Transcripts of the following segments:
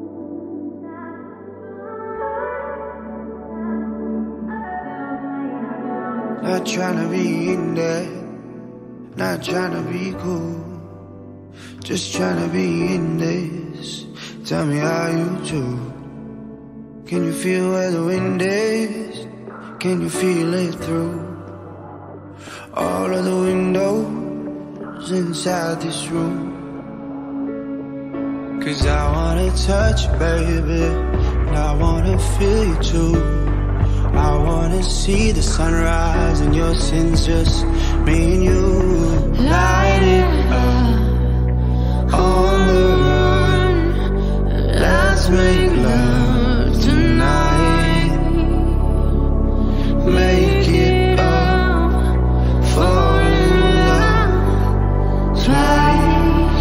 Not tryna be in there, not tryna be cool, just tryna be in this. Tell me how you do. Can you feel where the wind is? Can you feel it through all of the windows inside this room? 'Cause I wanna touch you, baby, and I wanna feel you too. I wanna see the sunrise and your sins, just me and you. Light it up on the run. Let's make love tonight. Make it up, fall in love twice.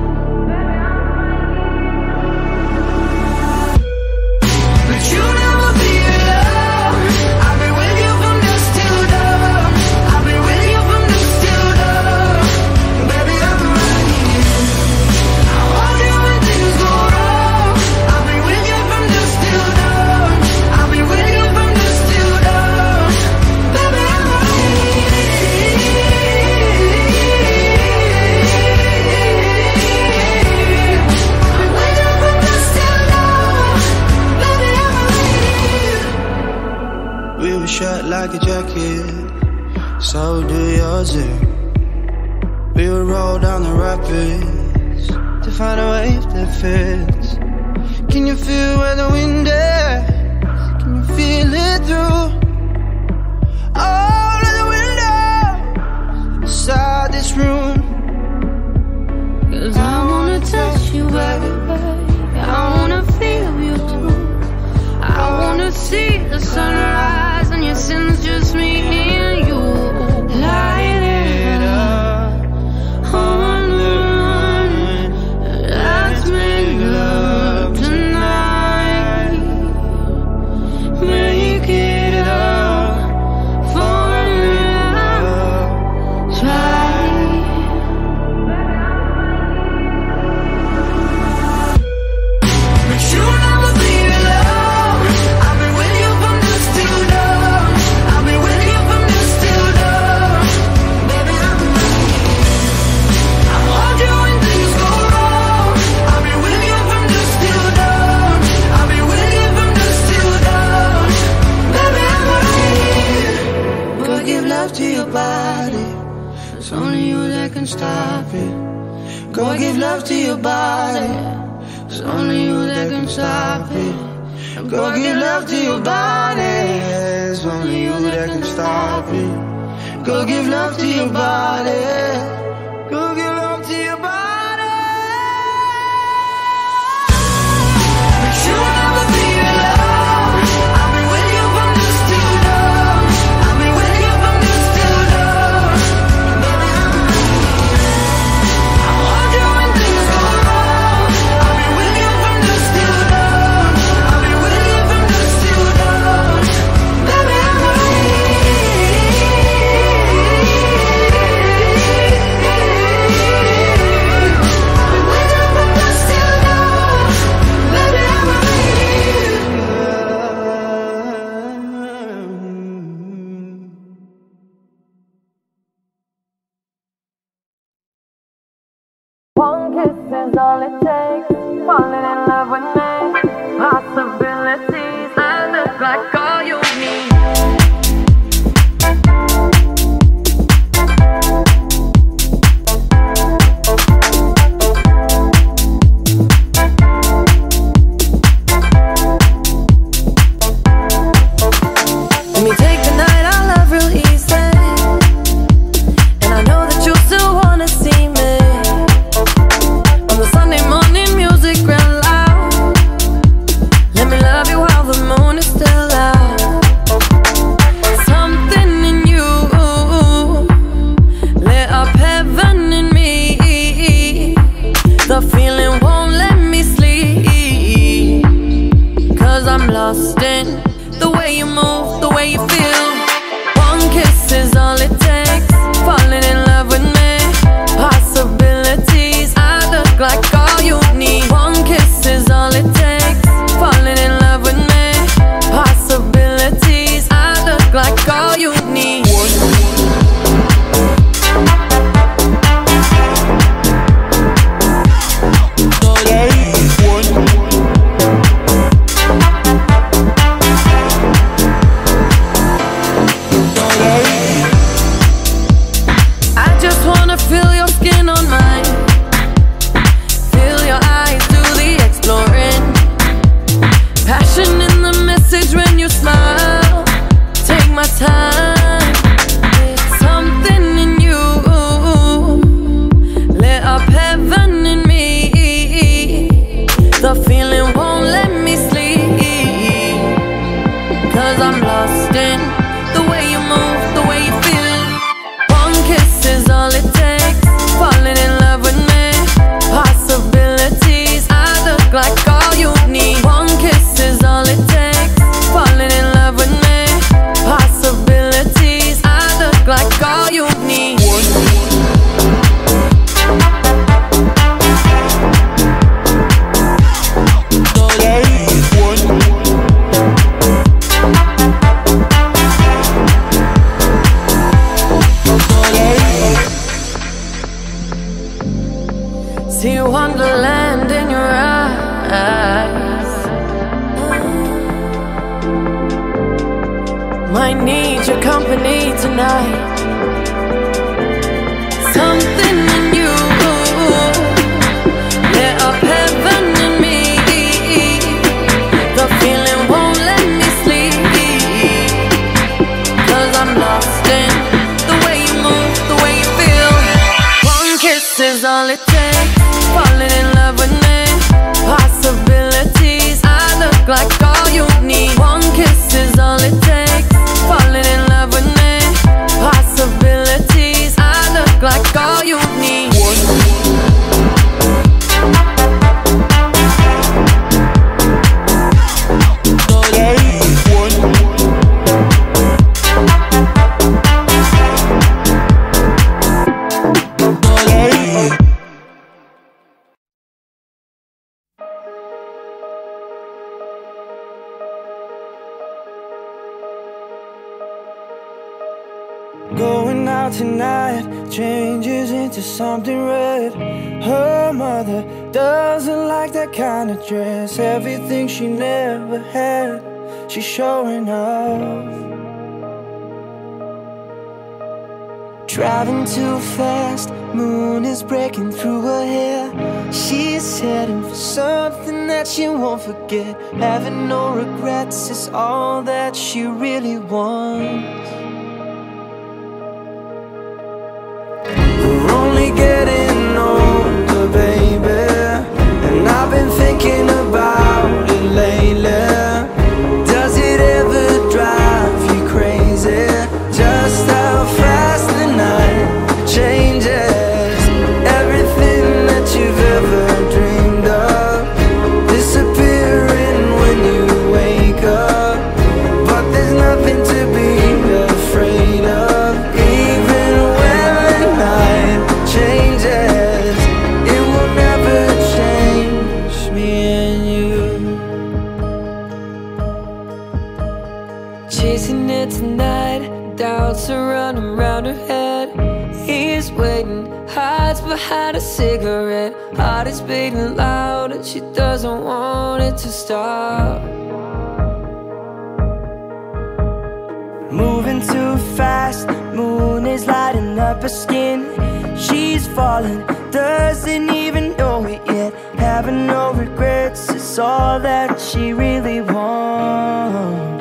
But you never be alone. I've been with you from dusk till dawn. I've been with you from dusk till dawn. Baby, I'm right here. I want you when things go wrong. I've been with you from dusk till dawn. I've been with you from dusk till dawn. Baby, I'm right here. We were shut like a jacket, so do yours. We would roll down the rapids to find a wave that fits. Can you feel where the wind is? Can you feel it through all of the windows inside this room? 'Cause I wanna touch you, baby. I wanna feel you too. I wanna see the sunrise and your sins, just me and you. Light it up on the run. Let's make love tonight. Make it up for love twice. But you never be alone. I've been with you from dusk till dawn. I've been with you from dusk till dawn. Baby, I'm right here. I want you when things go wrong. I've been with you from dusk till dawn. I've been with you from dusk till dawn. Baby, I'm right here. Go give love to your body. It's only you that can stop it. Go give love to your body. It's only you that can stop it. Go give love to your body. It's only you that can stop it. Go give love to your body. Go give love to your body. But you never be alone. I've been with you from dusk till dawn. I've been with you from dusk till dawn. Baby, I'm right here. I want you when things go wrong. I've been with you from dusk till dawn. I've been with you from dusk till dawn. Baby, I'm right One kiss is all it takes. Falling in love with me. Possibilities. I look like all you need. Let me take the night I love real easy. And I know that you still wanna see me. On the Sunday morning music ran loud. Let me love you while the moon is still out. Something in you lit up heaven in me. The feeling won't let me sleep. 'Cause I'm lost in the way you move, the way you feel. One kiss is all it takes. Falling in love with me. Possibilities. I look like all you need. One kiss is all it takes. See wonderland in your eyes. Might need your company tonight. Something in you lit up heaven in me. The feeling won't let me sleep, 'cause I'm lost in the way you move, the way you feel. One kiss is all it takes. Falling in love with me. Possibilities, I look like all you need. One kiss is all it takes. Falling in love with me. Possibilities, I look like all you need. Going out tonight changes into something red. Her mother doesn't like that kind of dress. Everything she never had, she's showing off. Driving too fast, moon is breaking through her hair. She's heading for something that she won't forget. Having no regrets is all that she really wants. We're only getting older, baby, and I've been thinking about it lately. Does it ever drive you crazy? Just how fast the night changes. Everything that you've ever dreamed of disappearing when you wake up. But there's nothing to be afraid of. Even when the night changes, it will never change me and you. Chasing it tonight, doubts are running round her head. He's waiting, hides behind a cigarette. Heart is beating loud and she doesn't want it to stop. Moving too fast, moon is lighting up her skin. She's falling, doesn't even know it yet. Having no regrets is all that she really wants.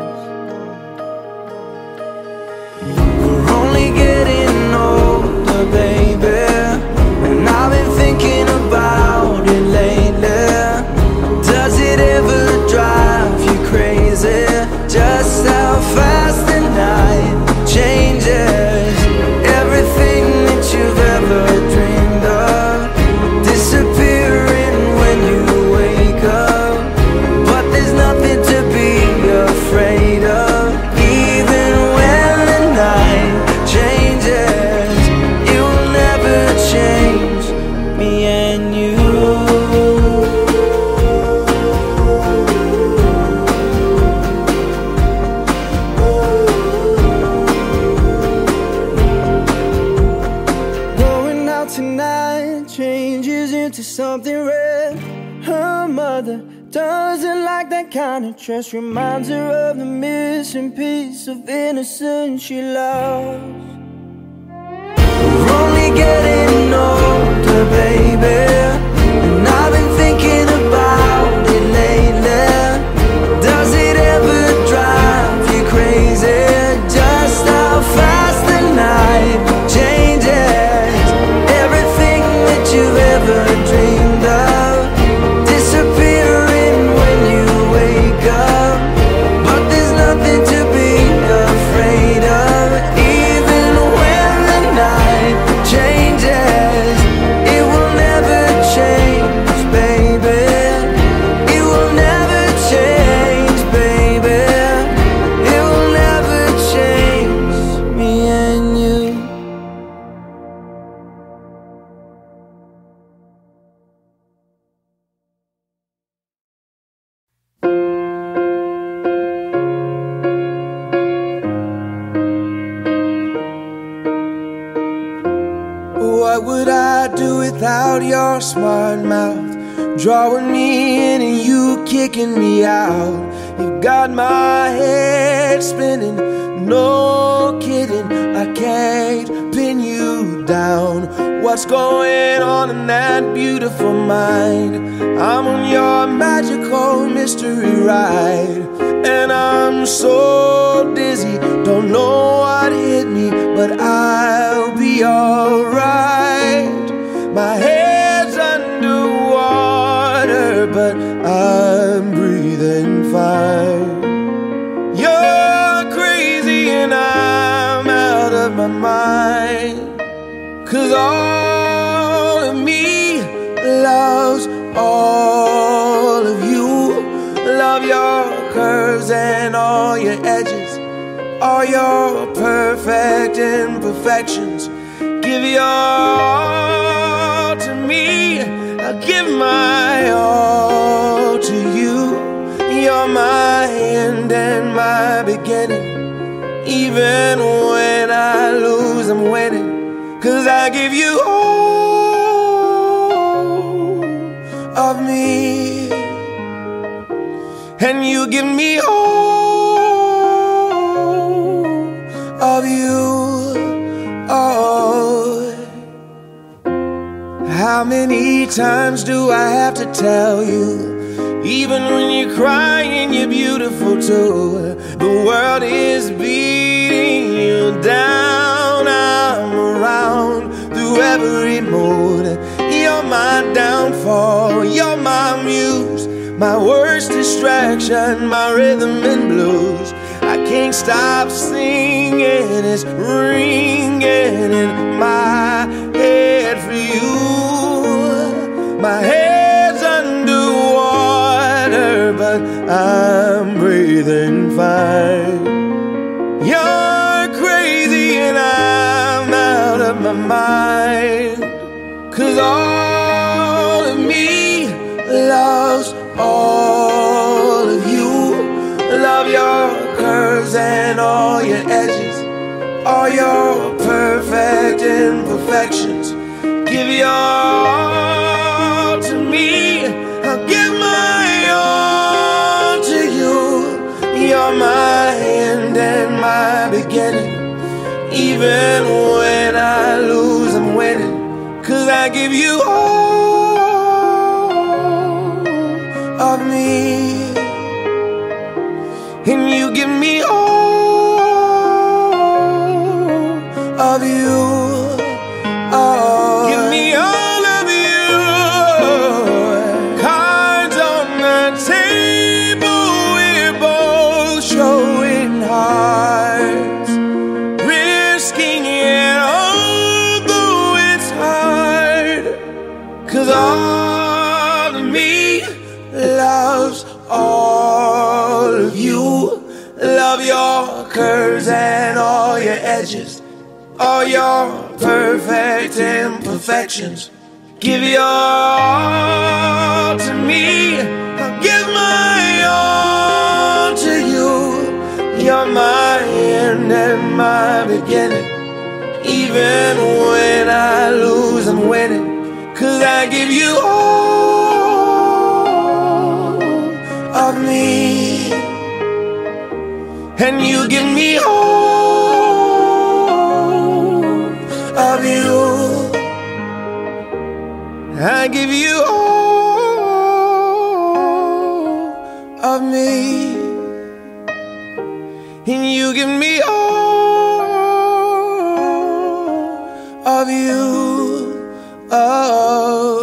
We're only getting older, baby, and I've been thinking about it lately. Does it ever drive you crazy? Just how fast the night changes. Everything that you've ever dreamed of disappearing when you wake up. But there's nothing to be afraid of. Even when the night changes, it will never change me and you. Going out tonight changes into something red. Her mother doesn't like that kind of dress. Reminds her of the missing piece of innocence she lost. We're only getting older, baby, and I've been thinking about it lately. Does it ever drive you crazy? Just how fast the night changes. Everything that you've ever dreamed of disappearing when you wake up. But there's nothing to be afraid of. Even when the night changes, it will never out your smart mouth, drawing me in and you kicking me out. You got my head spinning, no kidding, I can't pin you down. What's going on in that beautiful mind? I'm on your magical mystery ride, and I'm so dizzy, don't know what hit me, but I'll be alright. My head's underwater, but I'm breathing fine. You're crazy and I'm out of my mind, 'cause all of me loves all of you. Love your curves and all your edges, all your perfect imperfections. Give your all to me, I give my all to you. You're my end and my beginning. Even when I lose, I'm winning, 'cause I give you all of me, and you give me all of you. Oh, how many times do I have to tell you? Even when you're crying, you're beautiful too. The world is beating you down. I'm around through every mood. You're my downfall, you're my muse, my worst distraction, my rhythm and blues. I can't stop singing, it's ringing in my head for you. My head's underwater, but I'm breathing fine. You're crazy and I'm out of my mind, 'cause all of me loves all of you. Love your curves and all your edges, all your perfect imperfections. Give your all to me, I'll give my all to you. You're my end and my beginning. Even when I lose, I'm winning, 'cause I give you all of me, and you give me all of you. Oh, give me all of you. Cards on the table, we're both showing hearts, risking it although it's hard, 'cause all of me loves all of you. Love your curves and all your edges, all your perfect imperfections. Give your all to me, I'll give my all to you. You're my end and my beginning. Even when I lose, I'm winning, 'cause I give you all of me, and you give me all of you. I give you all of me, and you give me all of you. Oh.